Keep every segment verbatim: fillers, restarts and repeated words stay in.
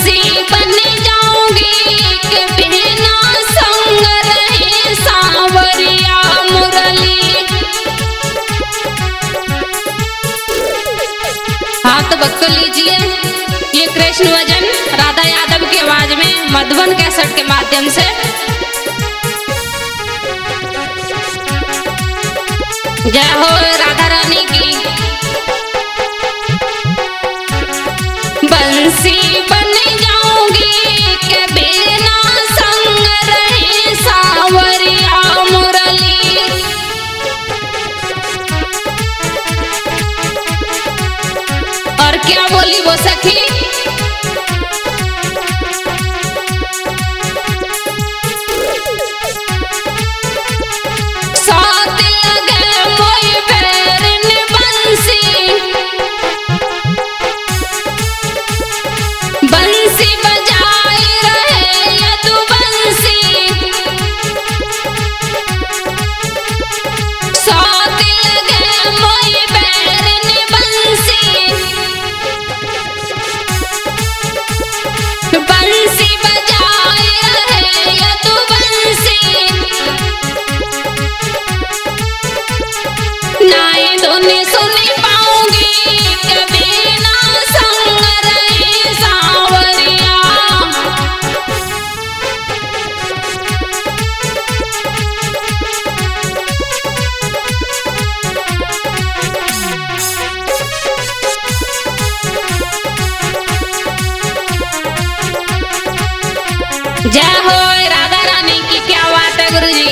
बंसी बन जाऊंगी के बिना संग रहे सांवरिया मुरली। हाथ बक्को लीजिए ये कृष्ण भजन राधा यादव की आवाज में मधुबन कैसेट के माध्यम से। जय हो राधा रानी की। बंसी बन जाऊंगी के बिना संग रहे सांवरिया मुरली। और क्या बोली वो सखी, जय हो राधा रानी की। क्या बात है गुरुजी।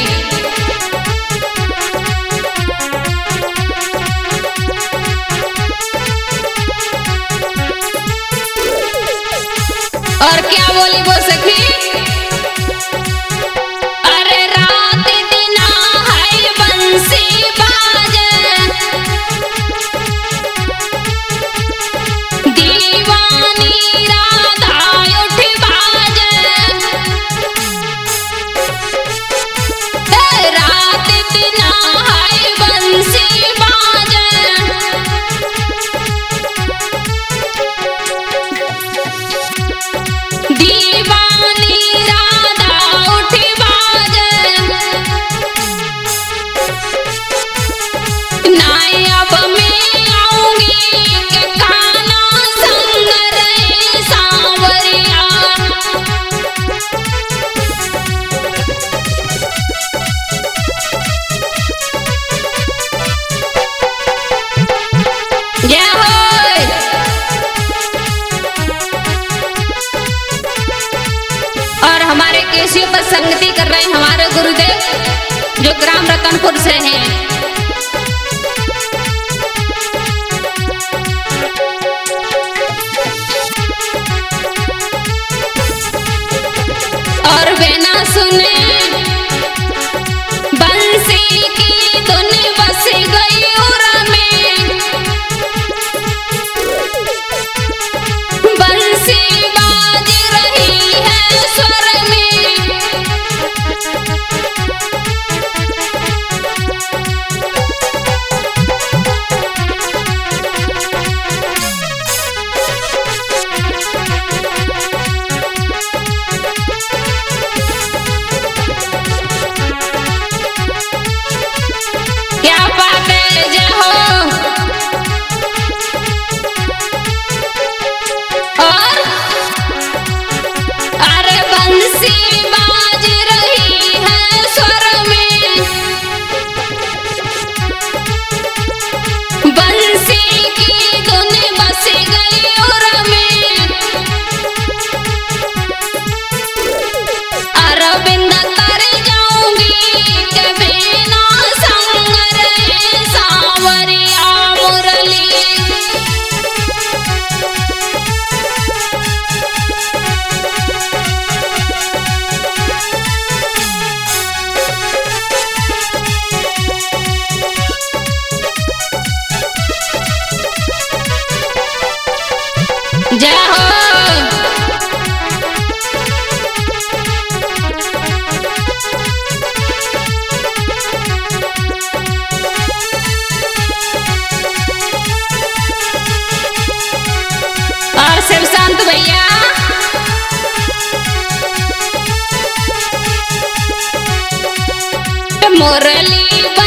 और क्या बोली वो सखी, अरे रात दिन है बंसी बाजे दीवानी राधा उठ बाजे। रात दिन है बंसी बाजे दीवानी राधा उठ बाजे। नाय अब मैं आऊंगी के खाना संग रहे सांवरिया। जय हो। और हमारे केसियों पर संगति कर रहे हैं हमारे गुरुदेव जो ग्राम रतनपुर से हैं। और बिना सुने बंसी की धुन बस गई उरा में। बंसी बाज रही है स्वर में। क्या बात है, जय हो। और अरे बंसी बाज रही है स्वर में। बंसी की धुन बस गई उर में। अरविंद तर जाऊंगी के बिना संग रहे सांवरिया मुरली। जय हो। और शिव शांत भैया मुरली